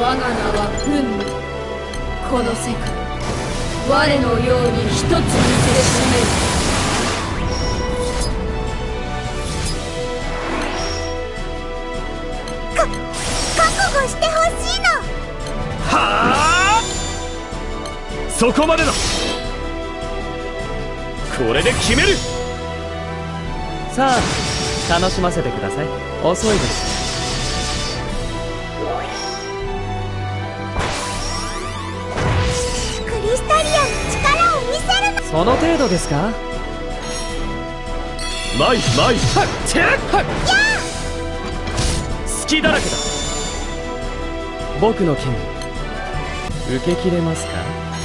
我が名は憤怒。この世界我のように一つにせしめる。 覚悟してほしいの。 はあ、そこまでだ。これで決める。 さあ楽しませてください。遅いです。 クリスタリアの力を見せるの。 その程度ですか。 マイマイはっチェッはっや隙だらけだ。 僕の剣受け切れますか。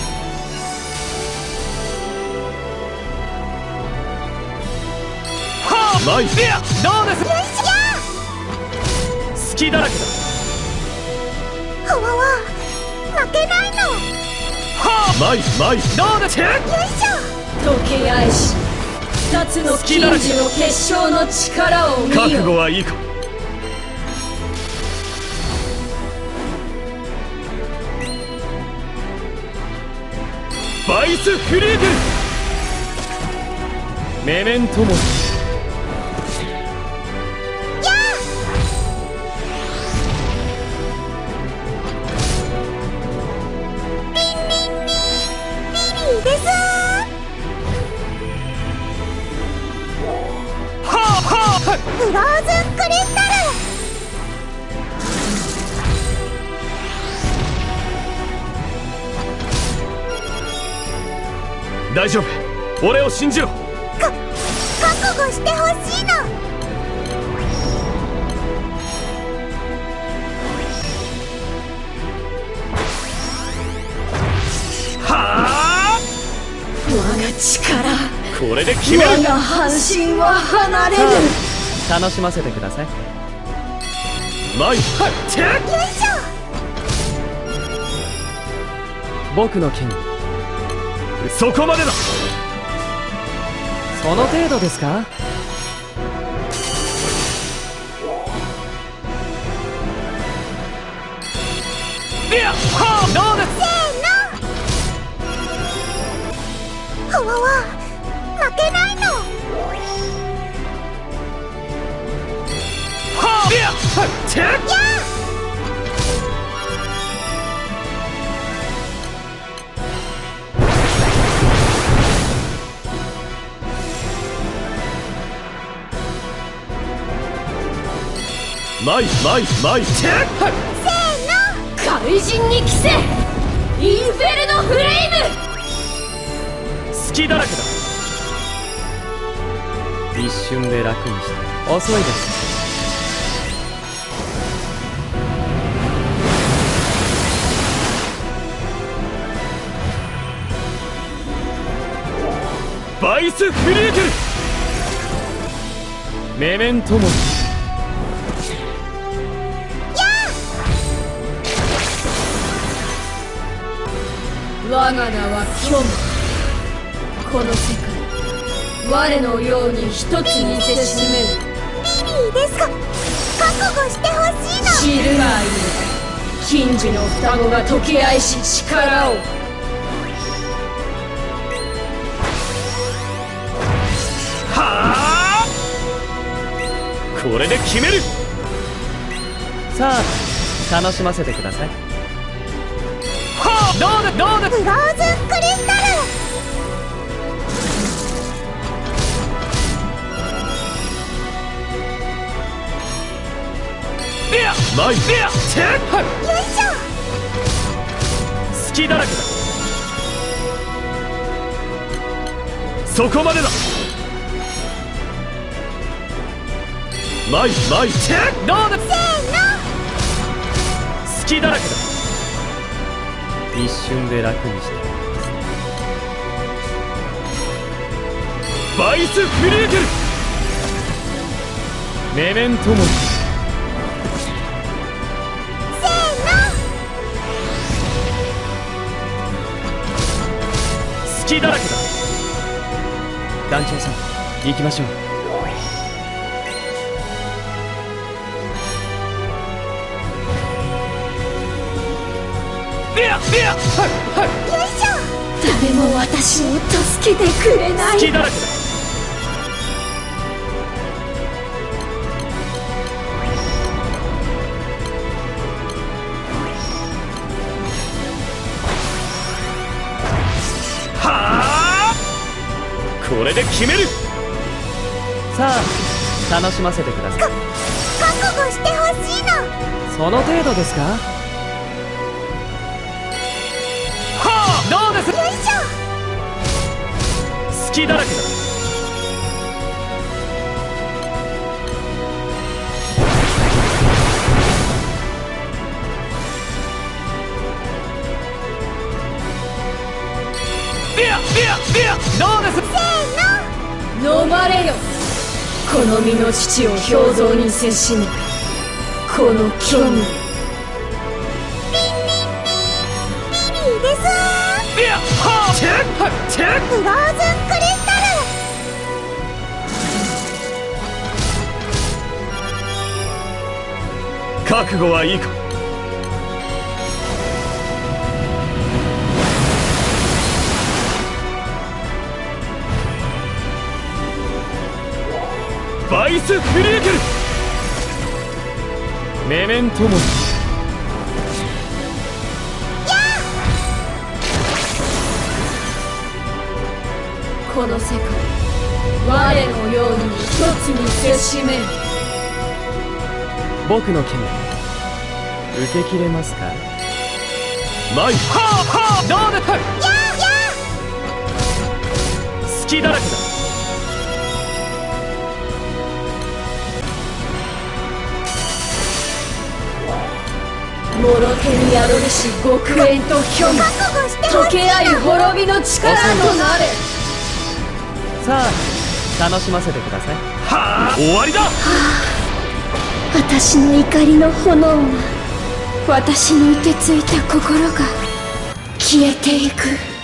はあマイデアどうです。 よいしょ。 隙だらけだ。 ほわわ負けないの。 はあマイマイどうです。 よいしょ。 溶け合いし二つの金樹の結晶の力を見よ。 覚悟はいいか。バイスフリーゲルメメントモリ。 やーリンリンリンリリーですはあはあフローズンクリスタル。 大丈夫、俺を信じろ。 覚悟してほしいの。 はあ我が力、 これで決める。 我が半身は離れる。 楽しませてください。 マイはっチェッよいしょ。 僕の剣そこまでだ。 その程度ですか。 いやはあどうです。 せーの。ほわわ負けないの。 はあいやはっチェッやマイマイマイチェッはっせーの。 怪人に着せインフェルノフレイム。 隙だらけだ。 一瞬で楽にして遅いです。 バイスフリーゲルメメントモリ。 我が名は虚無。この世界我のように一つにせしめる。 リリーですか。覚悟してほしいの。 知るがいい。金樹の双子が溶け合いし力を。 はあこれで決める。 さあ楽しませてください。 はあどうだどうだ。 フローズンクリスタル。 いやマイいやチェッはっよいしょ。 隙だらけだ。そこまでだ。マイマイチェッどうだ。 せーの。 隙だらけだ。 一瞬で楽にしてバイスフリーゲルメメントモリ。 せーの。 隙だらけだ。 団長さん行きましょう。 誰も私を助けてくれない。 隙だらけだ。はあ、これで決める。 さあ楽しませてください。 覚悟してほしいの。 その程度ですか？ はあ、どうです。 よいしょ。 隙だらけだ。どうです。 飲まれよ、この身の父を表像にせしめ、この虚無。 いいですフローズンクリスタル。 覚悟はいいか。バイスフリークル。メメントモリ。 この世界、我のように一つにせしめる。 僕の剣受け切れますか？ マイはあ、どうです。隙だらけだ。 モロテル宿りし極縁と虚無、溶け合い滅びの力となれ。 さあ楽しませてください。 はあ、終わりだ。 私の怒りの炎が、私の凍てついた心が消えていく。